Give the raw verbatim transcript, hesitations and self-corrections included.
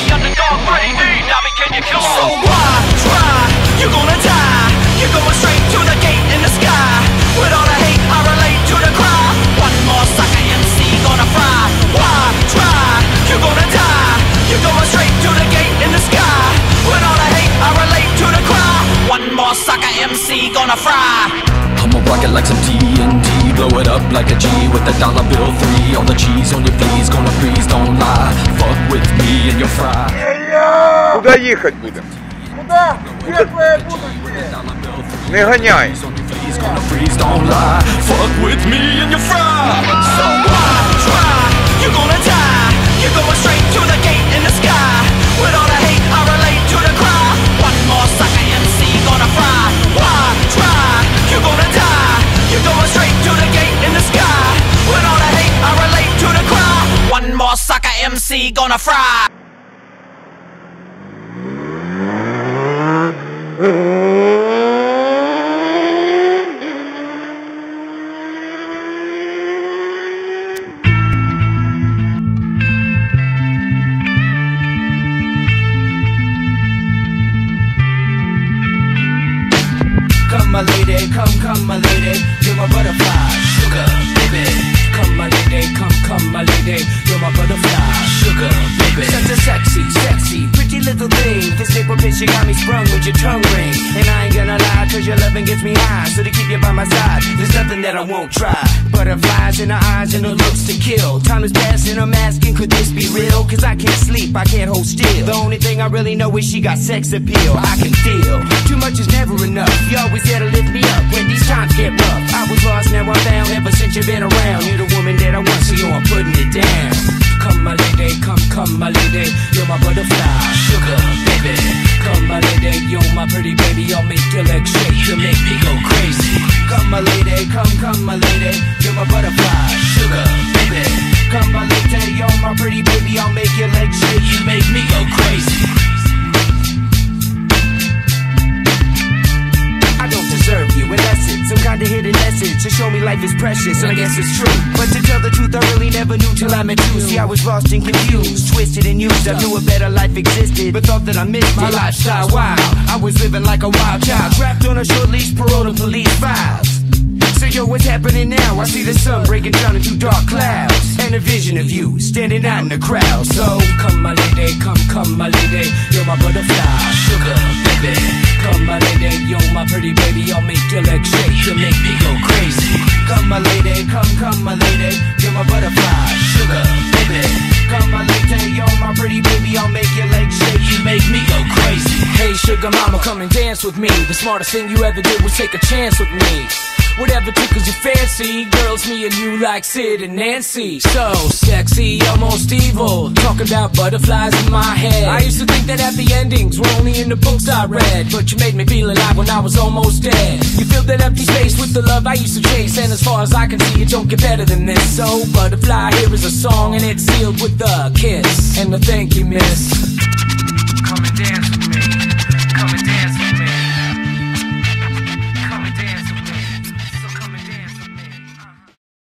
the underdog baby. Now me, can you kill me? So why try? You're gonna die. You're going straight to the gate in the sky. With all the hate I relate to the cry. One more sucker M C gonna fry. Why try? You're gonna die. You're going straight to the gate in the sky. With all the hate I relate to the cry. One more sucker M C gonna fry. I'ma rock it like some T N T. Blow it up like a G with a dollar bill three. All the cheese on your fleas gonna freeze, don't lie. Fuck with me and you'll fry. Куда ехать будем? Куда? Светлое будущее! Не гоняй! Gonna freeze, don't lie. Fuck with me and you'll fry. So why try? You're gonna die. You're going straight to the gate in the sky. With all the hate I relate to the cry. One more sucker M C gonna fry. Why try? You're gonna die. You're going straight to the gate in the sky. With all the hate I relate to the cry. One more sucker M C gonna fry. Come my lady, come, come my lady, you're my butterfly, sugar, baby. Come my lady, come, come my lady, you're my butterfly, sugar, baby. Such a sexy, sexy, pretty little thing. This paper bitch, you got me sprung with your tongue ring. And I ain't gonna lie, cause your loving gets me high. So to keep you by my side, there's nothing that I won't try. Butterflies in her eyes and her looks to kill. Time is passing, I'm asking, could this be real? Cause I can't sleep, I can't hold still. The only thing I really know is she got sex appeal. I can feel, too much is never enough. You always there to lift me up when these times get rough. I was lost, now I'm found, ever since you've been around. You're the woman that I want, so yo, I'm putting it down. Come my lady, come, come my lady, you're my butterfly, sugar, baby. Come my lady, you're my pretty baby, I'll make your legs shake, you make me go crazy. Come my lady, come, come my lady, you're my butterfly, sugar, baby. Come my lady, you're my pretty baby, I'll make your legs shake, you make me go crazy. I don't deserve you, unless it's some kind of hidden message to show me life is precious, and I guess it's true. But to tell the truth, I really never knew till I met you. See, I was lost and confused, twisted and used. I knew a better life existed, but thought that I missed my lifestyle. Wow, I was living like a wild child, trapped on a short leash, parole to police files. So yo, what's happening now? I see the sun breaking down into dark clouds, and a vision of you standing out in the crowd. So come my lady, come, come my lady, you're my butterfly, sugar, baby. Come my lady, you're my pretty baby, I'll make your legs shake, you make me go crazy. Come my lady, come, come my lady, you're my butterfly, sugar, baby. Come my lady, you're my pretty baby, I'll make your legs shake, you make me go crazy. Hey sugar mama, come and dance with me. The smartest thing you ever did was take a chance with me. Whatever tickles your fancy, girls, me and you like Sid and Nancy. So sexy, almost evil, talking about butterflies in my head. I used to think that happy endings were only in the books I read, but you made me feel alive when I was almost dead. You filled that empty space with the love I used to chase, and as far as I can see, it don't get better than this. So butterfly, here is a song, and it's sealed with a kiss and a thank you, miss.